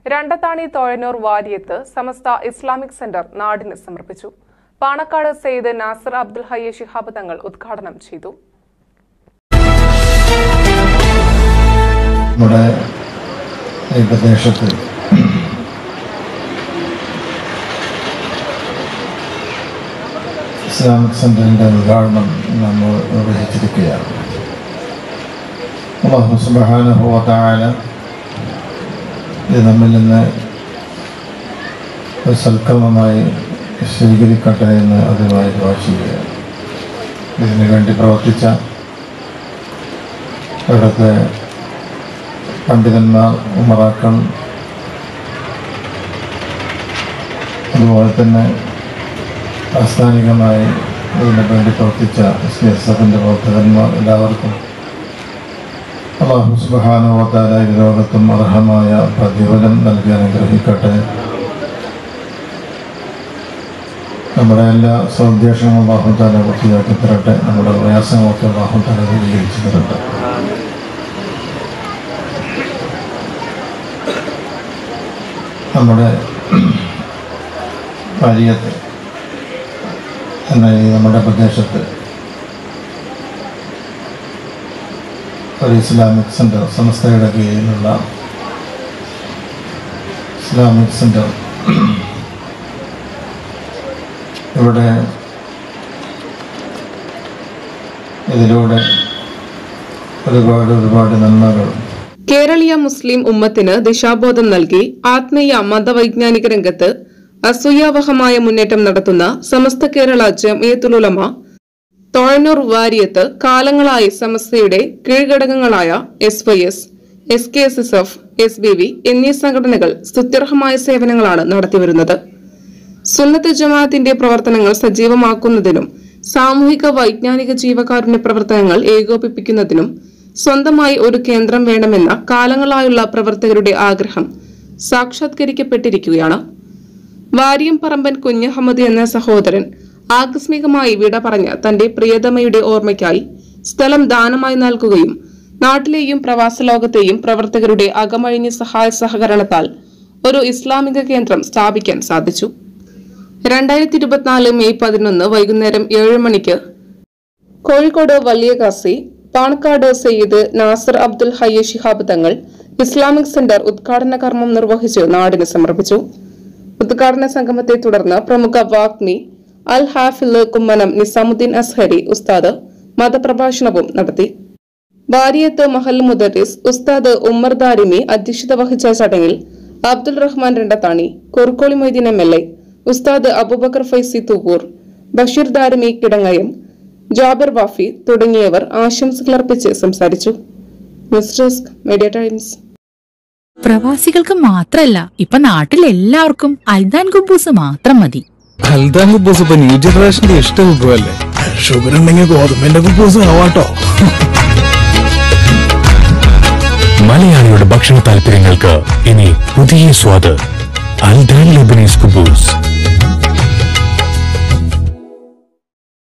രണ്ടത്താണി തോഴനൂർ വാര്യത്ത് Samastha Islamic centre നാടിന് സമർപ്പിച്ചു. പാണക്കാട് സയ്യിദ് നാസർ അബ്ദുൽ ഹയ്യ ശിഹാബ് തങ്ങൾ ഉദ്ഘാടനം ചെയ്തു. നമ്മുടെ ഈ പ്രദേശത്ത് ഇസ്ലാമിക് സെന്ററിൻ്റെ ഉദ്ഘാടനം നമ്മൾ നിർവഹിച്ചിരിക്കുകയാണ്. അല്ലാഹു സുബ്ഹാനഹു വ തആല ഇത് നമ്മിൽ നിന്ന് ഒരു സൽക്കർമ്മമായി സ്വീകരിക്കട്ടെ എന്ന് അതുമായി ദുആ ചെയ്യുകയാണ്. ഇതിനു വേണ്ടി പ്രവർത്തിച്ച ഇവിടുത്തെ പണ്ഡിതന്മാർ, ഉമറാക്കൾ, അതുപോലെ തന്നെ ആസ്ഥാനികമായി ഇതിനു വേണ്ടി പ്രവർത്തിച്ച SSFന്റെ പ്രവർത്തകന്മാർ എല്ലാവർക്കും അല്ലാഹു സുബ്ഹാനഹു വ തആല ഈ ലോകത്തും അർഹമായ പ്രതിഫലം നൽകി അനുഗ്രഹിക്കട്ടെ. നമ്മുടെ എല്ലാ സൗദ്ദേശങ്ങളും അല്ലാഹു തആല പൂർത്തിയാക്കി തരട്ടെ. നമ്മുടെ പ്രയാസങ്ങളൊക്കെ അല്ലാഹു തആല ദൂരീകരിച്ചു തരട്ടെ. നമ്മുടെ വാര്യത്ത് എന്ന ഈ നമ്മുടെ പ്രദേശത്ത് ഒരു ഇസ്ലാമിക് സെന്റർ, സമസ്തയുടെ കീഴിലുള്ള ഇസ്ലാമിക് സെന്റർ ഇവിടെ ഇതിലൂടെ ഒരുപാട് നന്മകൾ കേരളീയ മുസ്ലിം ഉമ്മത്തിന് ദിശാബോധം നൽകി ആത്മീയ മതവൈജ്ഞാനിക രംഗത്ത് അസൂയാവഹമായ മുന്നേറ്റം നടത്തുന്ന സമസ്ത കേരള ജംഇയ്യത്തുൽ ഉലമ തോഴനൂർ വാര്യത്ത് കാലങ്ങളായി സമസ്തയുടെ കീഴ്ഘടകങ്ങളായ SYS, SKSSF, SBV എന്നീ സംഘടനകൾ സ്തുത്യർഹമായ സേവനങ്ങളാണ് നടത്തിവരുന്നത്. സുന്നത്ത് ജമാഅത്തിന്റെ പ്രവർത്തനങ്ങൾ സജീവമാക്കുന്നതിനും സാമൂഹിക വൈജ്ഞാനിക ജീവകാരുണ്യ പ്രവർത്തനങ്ങൾ ഏകോപിപ്പിക്കുന്നതിനും സ്വന്തമായി ഒരു കേന്ദ്രം വേണമെന്ന കാലങ്ങളായുള്ള പ്രവർത്തകരുടെ ആഗ്രഹം സാക്ഷാത്കരിക്കപ്പെട്ടിരിക്കുകയാണ്. വാര്യം പറമ്പൻ കുഞ്ഞഹമ്മദ് എന്ന സഹോദരൻ ആകസ്മികമായി വിട പറഞ്ഞ തന്റെ പ്രിയതമയുടെ ഓർമ്മയ്ക്കായി സ്ഥലം ദാനമായി നൽകുകയും നാട്ടിലെയും പ്രവാസ ലോകത്തെയും പ്രവർത്തകരുടെ അകമഴിഞ്ഞ സഹായ സഹകരണത്താൽ ഒരു ഇസ്ലാമിക കേന്ദ്രം സ്ഥാപിക്കാൻ സാധിച്ചു. 2024 മെയ് 11 വൈകുന്നേരം 7 മണിക്ക് കോഴിക്കോട് വലിയ കാസി പാണക്കാട് സയ്യിദ് നാസർ അബ്ദുൽ ഹയ്യ ശിഹാബ് തങ്ങൾ ഇസ്ലാമിക് സെന്റർ ഉദ്ഘാടന കർമ്മം നിർവഹിച്ച് നാടിന് സമർപ്പിച്ചു. ഉദ്ഘാടന സംഗമത്തെ തുടർന്ന് പ്രമുഖ വാഗ്മി അൽ ഹാഫിൽ കുമ്മനം നിസാമുദ്ദീൻ അസ്ഹരി ഉസ്താദ് മതപ്രഭാഷണവും നടത്തി. വാര്യത്ത് മഹൽ മുദരിസ് ഉസ്താദ് ഉമ്മർ ദാരിമി അധ്യക്ഷത വഹിച്ച ചടങ്ങിൽ അബ്ദുൽ റഹ്മാൻ രണ്ടത്താണി, കുറുക്കോളി മൊയ്തീൻ MLA, ഉസ്താദ് അബൂബക്കർ ഫൈസി തൂവൂർ, ബഷീർ ദാരിമി കിടങ്ങയം, ജാബിർ വാഫി തുടങ്ങിയവർ ആശംസകൾ അർപ്പിച്ച് സംസാരിച്ചു. News desk media times. പ്രവാസികൾക്ക് മാത്രല്ല, ഇപ്പൊ നാട്ടിലെല്ലാവർക്കും അൽദാൻ കുബൂസ് മാത്രം മതി. അൽദാൻ കുബൂസ് ഇപ്പൊ ന്യൂ ജനറേഷന്റെ ഇഷ്ട വിഭവല്ലേ. ഷുഗർ ഉണ്ടെങ്കിൽ ഗോതമ്പിന്റെ കുബൂസ് ആവാട്ടോ. മലയാളിയുടെ ഭക്ഷണ താല്പര്യങ്ങൾക്ക് ഇനി പുതിയ സ്വാദ്. അൽദാൻ ലെബനീസ് കുബൂസ്.